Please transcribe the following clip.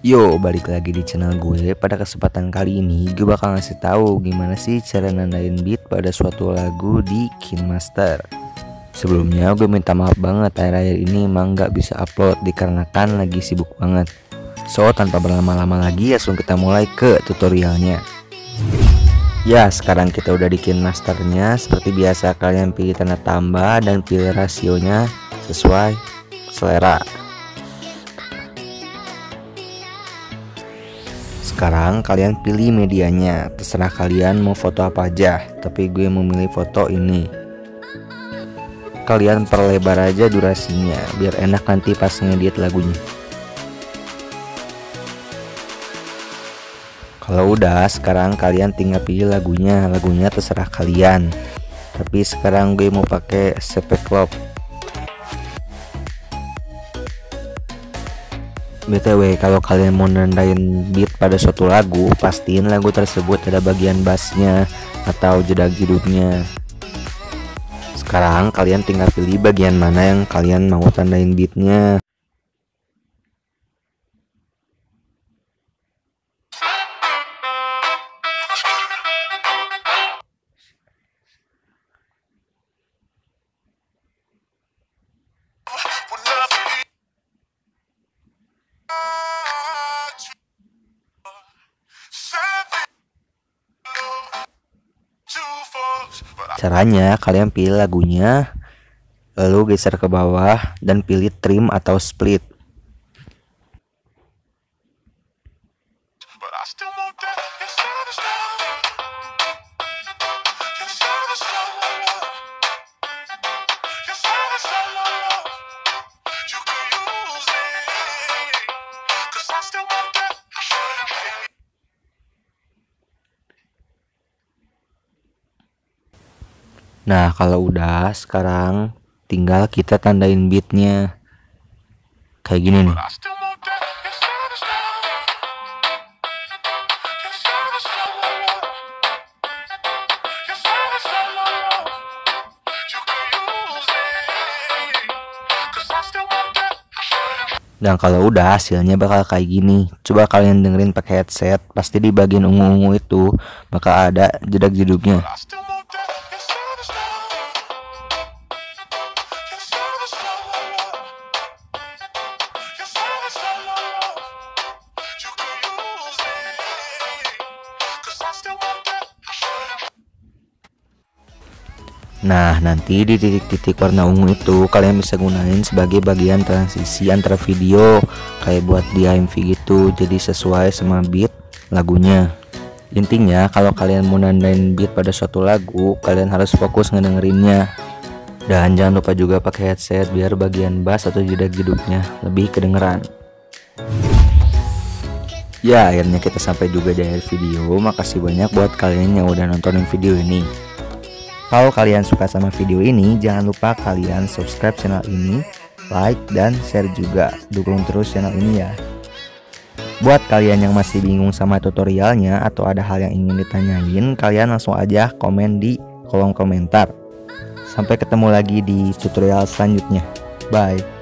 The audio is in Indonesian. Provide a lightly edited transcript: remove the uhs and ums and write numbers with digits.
Yo, balik lagi di channel gue. Pada kesempatan kali ini gue bakal ngasih tahu gimana sih cara nandain beat pada suatu lagu di KineMaster. Sebelumnya gue minta maaf banget, akhir-akhir ini emang gak bisa upload dikarenakan lagi sibuk banget. So, tanpa berlama-lama lagi langsung kita mulai ke tutorialnya. Ya, sekarang kita udah di KineMasternya. Seperti biasa kalian pilih tanda tambah dan pilih rasionya sesuai selera. Sekarang kalian pilih medianya, terserah kalian mau foto apa aja, tapi gue memilih foto ini. Kalian perlebar aja durasinya biar enak nanti pas ngedit lagunya. Kalau udah, sekarang kalian tinggal pilih lagunya terserah kalian. Tapi sekarang gue mau pakai CP Club. BTW, kalau kalian mau nandain beat pada suatu lagu, pastiin lagu tersebut ada bagian bassnya atau jedag-jedugnya. Sekarang kalian tinggal pilih bagian mana yang kalian mau tandain beatnya. Caranya, kalian pilih lagunya, lalu geser ke bawah dan pilih trim atau split. Nah, kalau udah, sekarang tinggal kita tandain beatnya kayak gini nih. Dan kalau udah, hasilnya bakal kayak gini. Coba kalian dengerin pakai headset, pasti di bagian ungu-ungu itu bakal ada jedag-jedugnya. Nah, nanti di titik-titik warna ungu itu kalian bisa gunain sebagai bagian transisi antara video, kayak buat di AMV gitu, jadi sesuai sama beat lagunya. Intinya kalau kalian mau nandain beat pada suatu lagu, kalian harus fokus ngedengerinnya. Dan jangan lupa juga pakai headset biar bagian bass atau jedag-jedugnya lebih kedengeran. Ya, akhirnya kita sampai juga di akhir video. Makasih banyak buat kalian yang udah nontonin video ini. Kalau kalian suka sama video ini, jangan lupa kalian subscribe channel ini, like, dan share juga. Dukung terus channel ini ya. Buat kalian yang masih bingung sama tutorialnya atau ada hal yang ingin ditanyain, kalian langsung aja komen di kolom komentar. Sampai ketemu lagi di tutorial selanjutnya. Bye.